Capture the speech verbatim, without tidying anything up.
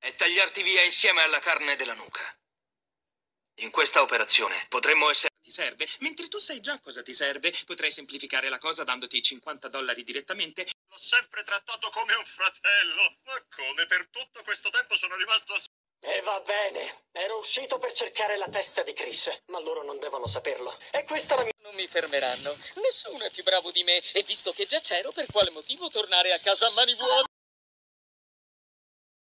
e tagliarti via insieme alla carne della nuca. In questa operazione potremmo essere... Ti serve? Mentre tu sai già cosa ti serve, potrei semplificare la cosa dandoti i cinquanta dollari direttamente. L'ho sempre trattato come un fratello. Ma come per tutto questo tempo sono rimasto... E va bene, ero uscito per cercare la testa di Chris, ma loro non devono saperlo. E questa è la mia... Non mi fermeranno. Nessuno è più bravo di me. E visto che già c'ero, per quale motivo tornare a casa a mani vuote?